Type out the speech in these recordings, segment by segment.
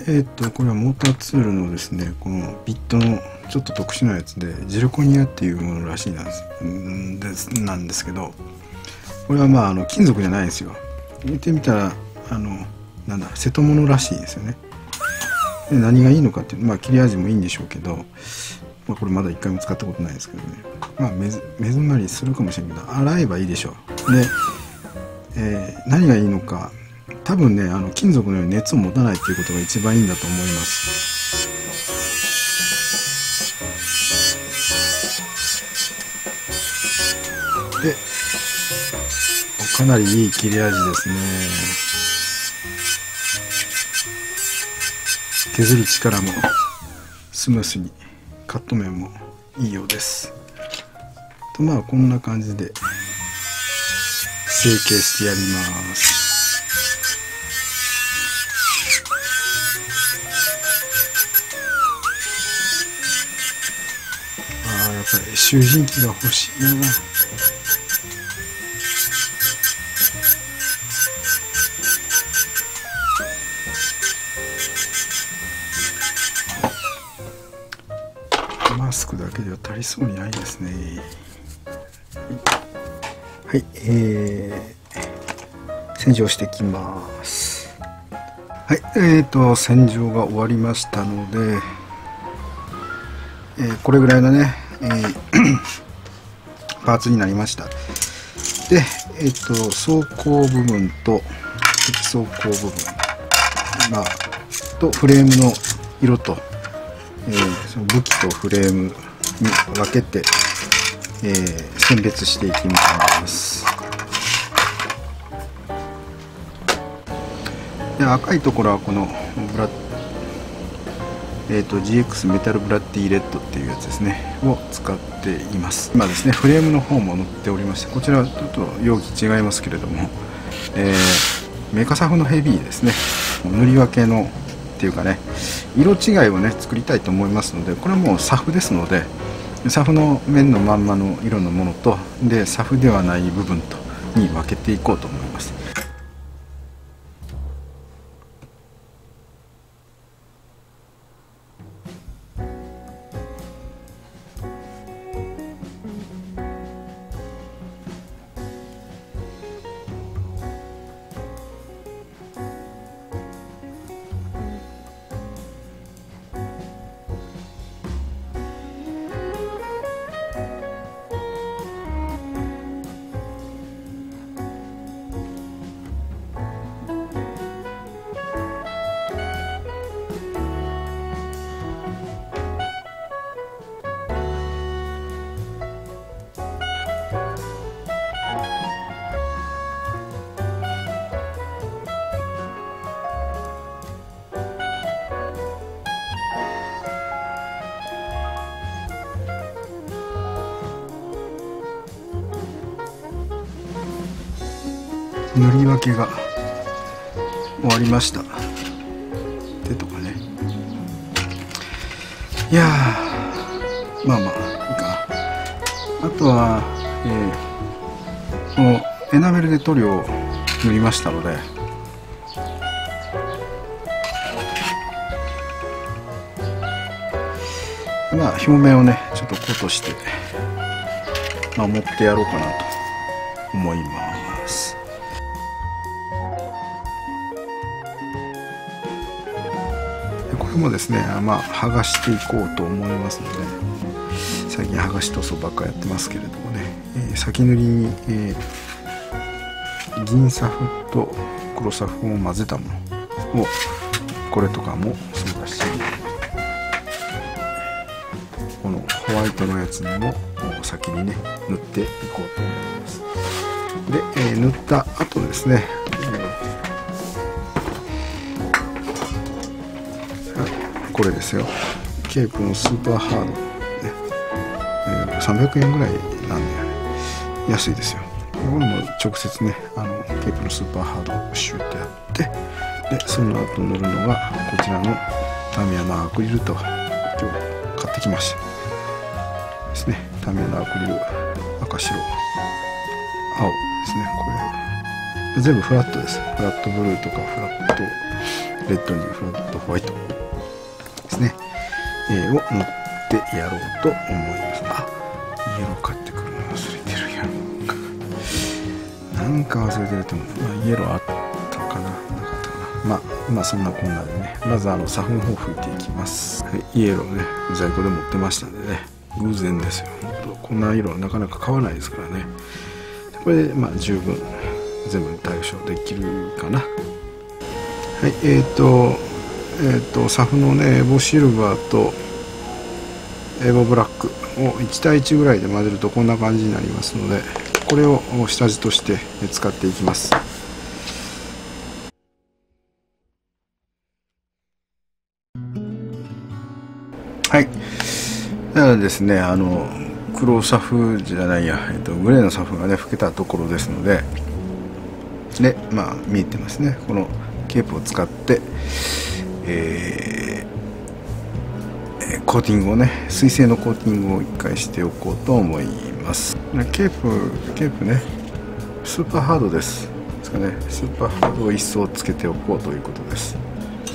これはモーターツールのですね、このビットのちょっと特殊なやつでジルコニアっていうものらしいなんですけど、これはまあ金属じゃないんですよ。見てみたらなんだ瀬戸物らしいですよね。で何がいいのかっていうまあ切れ味もいいんでしょうけど、まあ、これまだ一回も使ったことないですけどね、まあ目詰まりするかもしれないけど洗えばいいでしょう。で、何がいいのか、多分ね金属のように熱を持たないっていうことが一番いいんだと思います。でかなりいい切れ味ですね。削る力もスムースに、カット面もいいようです。とまあこんな感じで成形してやります。やっぱり集塵機が欲しいな。マスクだけでは足りそうにないですね。はい、洗浄していきます。はい、洗浄が終わりましたので、これぐらいのね、パーツになりました。で、装甲部分と装甲部分、とフレームの色と、その武器とフレームに分けて、選別していきます。で赤いところはこのGX メタルブラッディレッドっていうやつですねを使っています。今ですねフレームの方も載っておりまして、こちらはちょっと容器違いますけれども、メカサフのヘビーですね、塗り分けのっていうかね色違いをね作りたいと思いますので、これはもうサフですので、サフの面のまんまの色のものとでサフではない部分とに分けていこうと思います。塗り分けが終わりました。手とかね、いやーまあいいかな。あとは、このエナメルで塗料を塗りましたので、表面をねちょっとコートして持ってやろうかなと思います。これもですね剥がしていこうと思いますので、最近剥がし塗装ばっかやってますけれどもね、先塗りに、銀サフと黒サフを混ぜたものを、これとかもそうだし、このホワイトのやつにも先にね塗っていこうと思います。で、塗った後ですね、これですよ、ケープのスーパーハード、ね300円ぐらいなんで安いですよ。これも直接ねケープのスーパーハードをシュッとやって、でその後塗るのがこちらのタミヤのアクリルと、今日買ってきましたですね。タミヤのアクリル赤白青ですね。これ全部フラットです。フラットブルーとかフラットレッドにフラットホワイトですね、を塗ってやろうと思います。あ、イエロー買ってくるの忘れてるやん。なんか忘れてると思う。イエローあったかな、なかったかな。まあそんなこんなでね、まずサフの方拭いていきます。はい、イエローね、在庫で持ってましたんでね、偶然ですよ。こんな色はなかなか買わないですからね。これで十分全部対処できるかな。はい、サフのね、エボシルバーとエボブラックを1対1ぐらいで混ぜるとこんな感じになりますので、これを下地として使っていきます。はい、だからですね、黒サフじゃないや、グレーのサフがね拭けたところですので、見えてますね。このケープを使って、コーティングをね、水性のコーティングを1回しておこうと思います。ケープね、スーパーハードですかね。スーパーハードを一層つけておこうということです。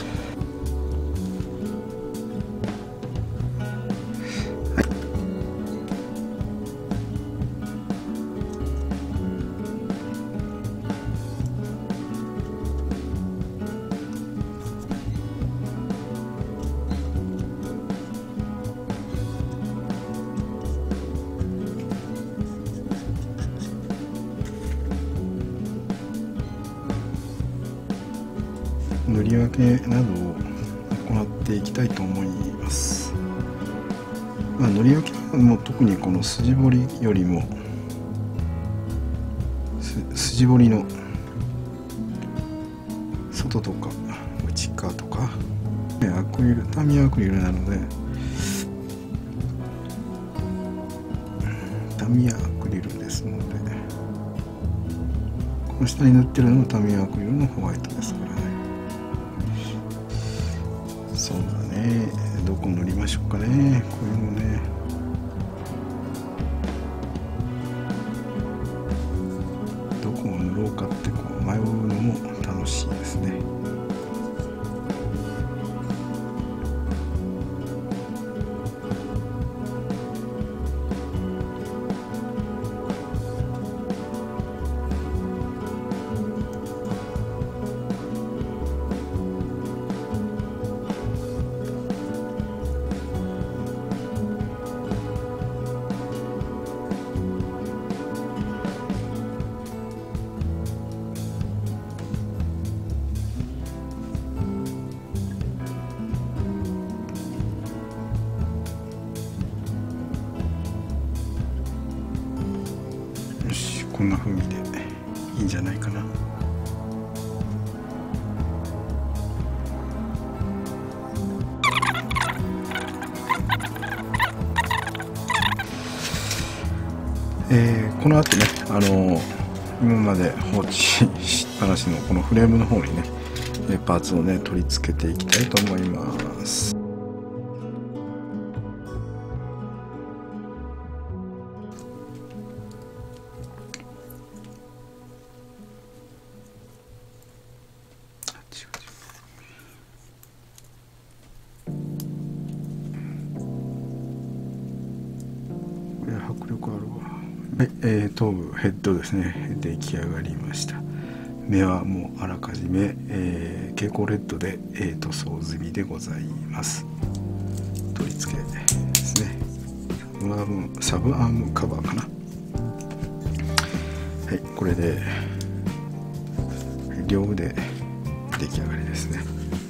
塗り分けなどを行っていきたいと思います。塗り分けも特にこの筋彫りよりも筋彫りの外とか内側とかアクリル、タミヤアクリルなので、タミヤアクリルですので、この下に塗ってるのもタミヤアクリルのホワイトですからね。そうだね、どこ塗りましょうかね。こういうのね、どこを塗ろうかって迷うのも楽しいですね。こんな風味でいいんじゃないかな。この後ね、今まで放置しっぱなしのこのフレームの方にね、パーツをね取り付けていきたいと思います。迫力あるわ。はい、頭部ヘッドですね、出来上がりました。目はもうあらかじめ、蛍光レッドで、塗装済みでございます。取り付けですね。サブアームカバーかな。はい、これで両腕出来上がりですね。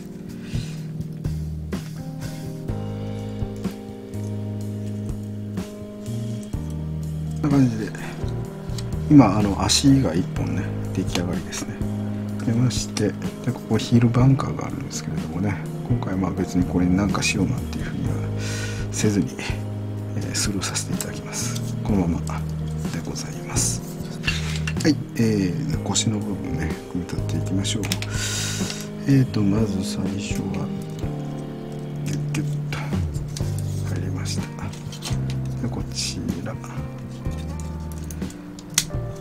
こんな感じで今足が1本ね出来上がりですね。出まして、でここヒールバンカーがあるんですけれどもね、今回別にこれに何かしようなんていうふうにはせずに、スルーさせていただきます。このままでございます。はい、腰の部分ね組み立てていきましょう。まず最初はギュッギュッと入りました。でこちら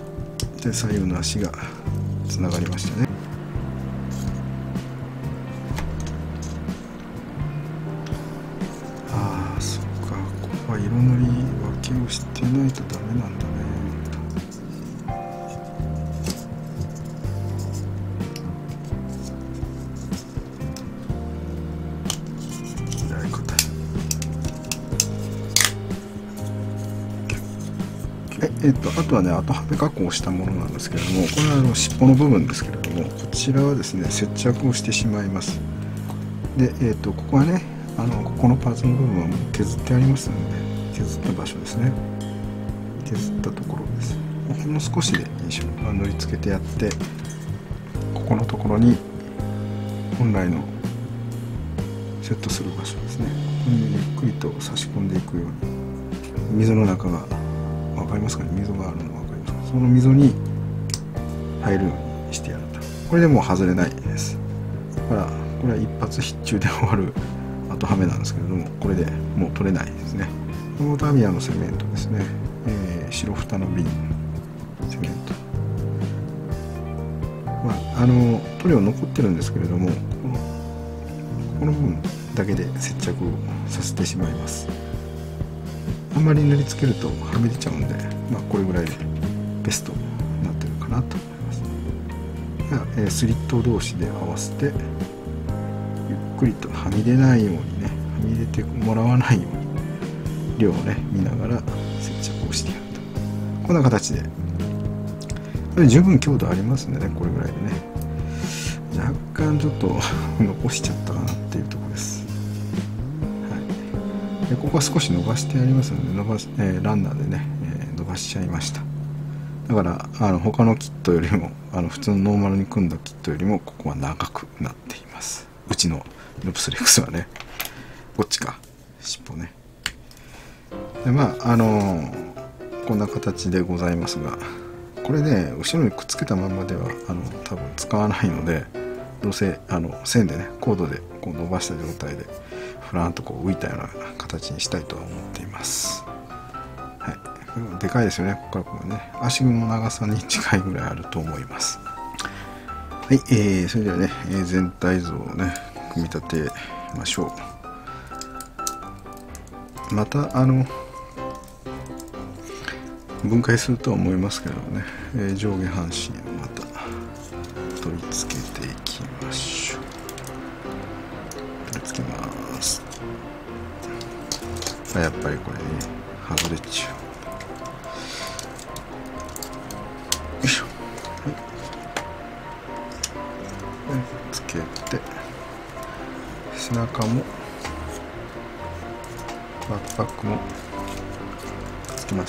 で左右の足がつながりましたね。 塗り分けをしてないとダメなんだね。あとはね、後はめ加工したものなんですけれども、これは尻尾の部分ですけれども、こちらはですね、接着をしてしまいます。で、ここはね、ここのパーツの部分はもう削ってありますので、削った場所ですね。削ったところです。ほんの少しでいいでしょう。塗り付けてやって、ここのところに本来のセットする場所ですね。ここにゆっくりと差し込んでいくように、溝の中が分かりますかね、溝があるの分かりますか。その溝に入るようにしてやると、これでもう外れないです。だからこれは一発必中で終わる後はめなんですけれども、これでもう取れないですね。このタミヤのセメントですね、白蓋の瓶セメント、塗料残ってるんですけれども、この部分だけで接着をさせてしまいます。あんまり塗りつけるとはみ出ちゃうんで、これぐらいでベストになってるかなと思います。では、スリット同士で合わせてゆっくりとはみ出ないようにね、はみ出てもらわないように量をね見ながら接着をしてやると、こんな形でこれ十分強度ありますんでね、これぐらいでね。若干ちょっと残しちゃったかなっていうところです。でここは少し伸ばしてありますので、ランナーでね、伸ばしちゃいました。だから他のキットよりも普通のノーマルに組んだキットよりもここは長くなっています。うちのルプスレックスはね、こっちか、尻尾ね。でこんな形でございますが、これね後ろにくっつけたままでは多分使わないので、どうせ線でねコードでこう伸ばした状態でフランとこう浮いたような形にしたいとは思っています。はい、でかいですよね。ここからこうね、足の長さに近いぐらいあると思います。はい、それではね、全体像をね組み立てましょう。また分解するとは思いますけどね、上下半身をまた取り付けていきましょう。取り付けます。やっぱりこれね外れちゃう。よいしょ。はい、つけて背中もバックパックもつけます。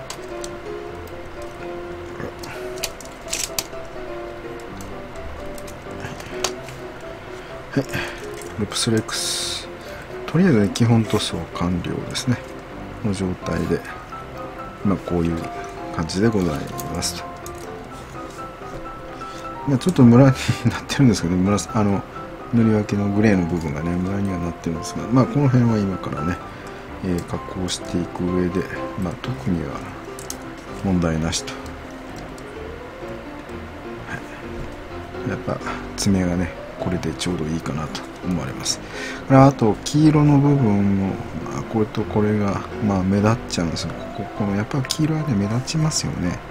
はい、ルプスレックス、とりあえずね基本塗装完了ですねの状態で、こういう感じでございますと。ちょっとムラになってるんですけど、塗り分けのグレーの部分がねムラにはなってるんですが、この辺は今からね、加工していく上で、特には問題なしと。はい、やっぱ爪がねこれでちょうどいいかなと思われます。あと黄色の部分も、これとこれが目立っちゃうんですよ。このやっぱり黄色はね目立ちますよね。